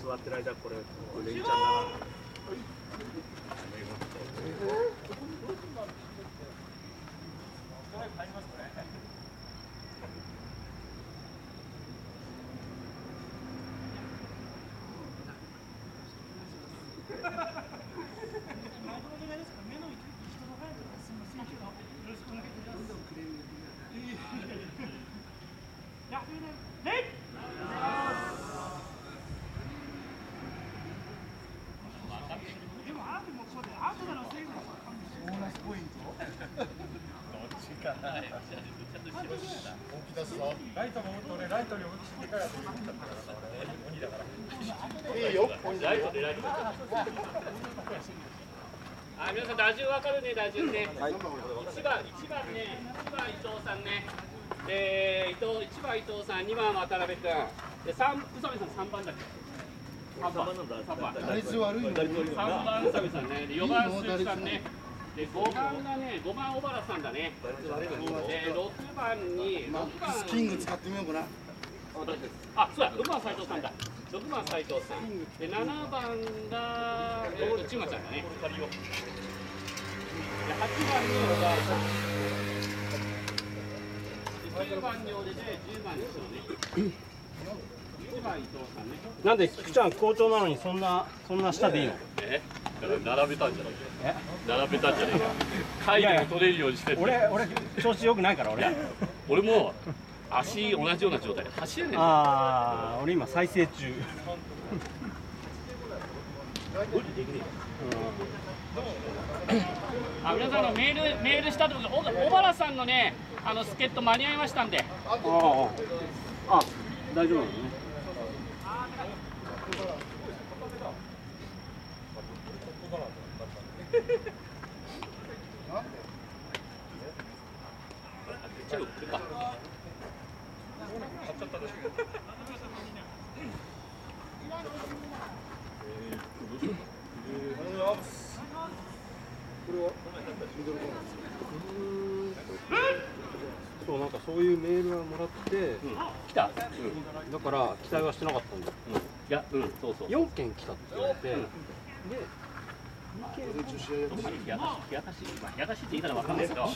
座ってる間これレンチャンだな。 ライトも打って俺ライトに思いっきりでかいやつ打ったから鬼だからいいよ。 ライトでライトで。あ、皆さん打順わかるね、打順ね。1番ね、1番伊藤さんね。1番伊藤さん、2番渡辺君。で、宇佐美さん3番だっけ？3番なんだ。3番。 打率悪いの。 3番宇佐美さんね。で、4番鈴木さんね。で、5番がね、5番小原さんだね。で、6番にスキング使ってみようかな。 あ、そうや、6番斉藤さんだ。6番斉藤さん。で、7番が内馬ちゃんだね。で、8番に小川さん。9番に俺で10番に人ね。1番伊藤さんね。 なんで菊ちゃん好調なのにそんな下でいいの？ だから並べたんじゃない並べたんじゃないか。回でも取れるようにしてる。 俺調子良くないから俺も足同じような状態で走れねえんだよ。 ああ、俺今再生中。 あ、皆さんのメールしたとき、小原さんのね、助っ人間に合いましたんで。 あ、大丈夫なのね。 チェル来るか。 そうなんかそういうメールがもらって、 来た。 だから期待はしてなかったんだ。 いや、そうそう。 4件来たって言われて、で冷やかしって言い方わかんないですけど、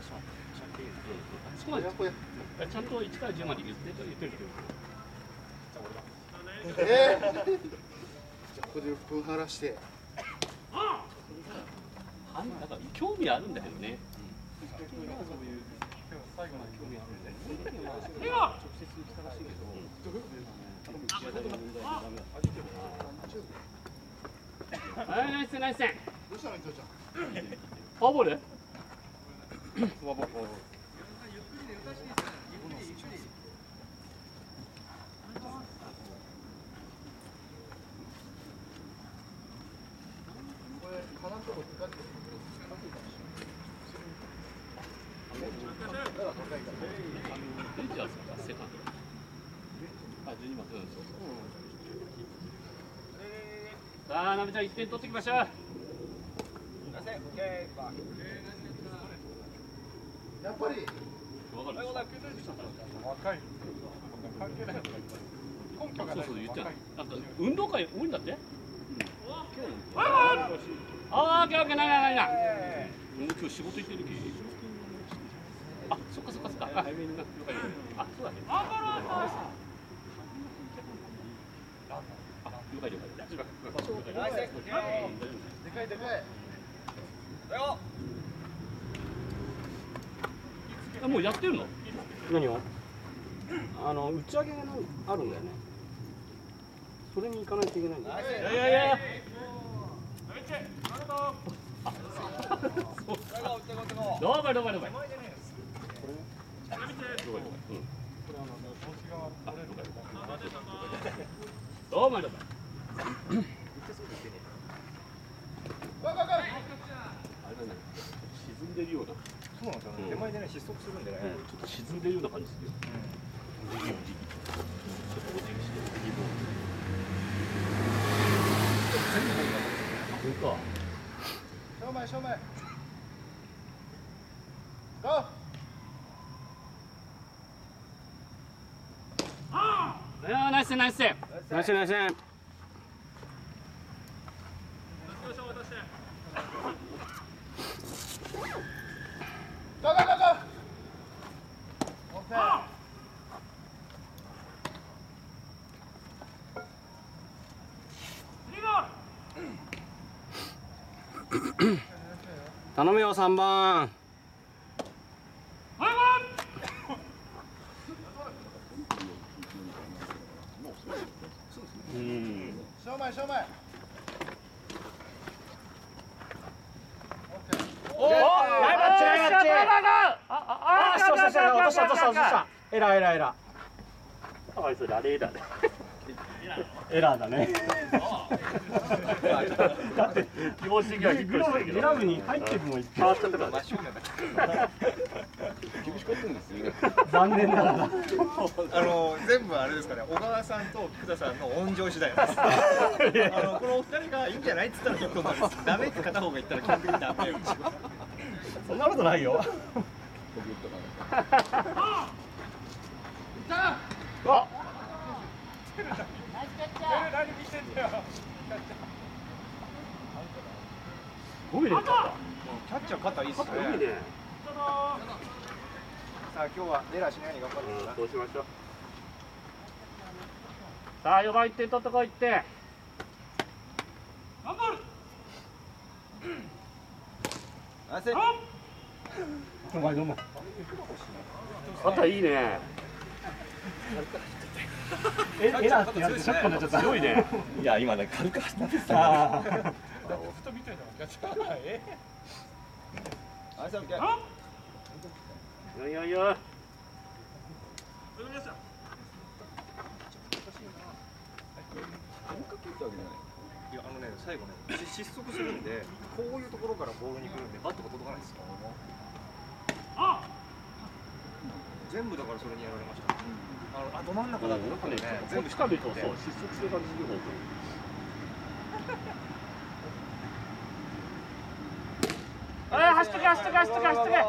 そこまでちゃんと1から10まで言ってる。 じゃあここで分晴らして。 だから興味あるんだけどね。 最後の興味あるんではい、ナイスナイス。 どうしたの伊藤ちゃん。 フォアボール？さあ、なべちゃん1点取ってきましょう。 やっぱり。 わかる。 若い関係ない。根拠がない。 そう言ってた。なんか運動会多いんだって。ああ、オッケーない。もう今日仕事行ってるけ。あ、そっか。あ、そうだね。了解。 でかい。 もうやってるの？ 何を？打ち上げがあるんだよね。それに行かないといけないんだよ。 いや。どうばい。どうも。沈んでるような。 そうなんですよね。手前でね失速するんでね。 ちょっと沈んでるような感じするよ。ちょっとお辞儀して。本当。 正面。ゴー。 ナイス。 ナイス。 頼むよ3番。 正面正面。 おお、ナイバッチナイバッチ。あ、落としたエラーエラーエラー。 かわいそうだ、あれだね。 エラーだね。だって気持ち的にはびっくりしたけど。 グラブに入ってるもん変わっちゃったからね。 厳しかったんですよ。 残念ながら。 全部あれですかね、小川さんと菊田さんの温情次第なんです。このお二人がいいんじゃないって言ったらヒットになるんです。ダメって片方が言ったら基本的にダメ。 そんなことないよ。あ、 何見てんだよ。 5ミリだった。 キャッチャー肩いいっすね。 いいね。 さあ今日はエラーしないように頑張ってください。 そうしましょう。さあ4番1点取ってこいって。頑張る。 お前どうも。 肩いいね。 エラーってやるとショックになっちゃった。 すごいね。 いや今ね軽く走ったんですよ。 あふと見てんだもん。キャッチャー。 あいさん、 よいよいよ。 いや最後ね失速するんでこういうところからボールに来るんでバットが届かないですよ。全部だからそれにやられました。ど真ん中だと思ってね全部近くとそう失速する感じで。走っとけ走っとけ走っとけ走っとけ。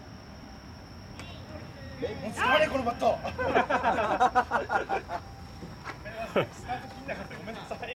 使われこのバット。 スタート切んなかった。ごめんなさい。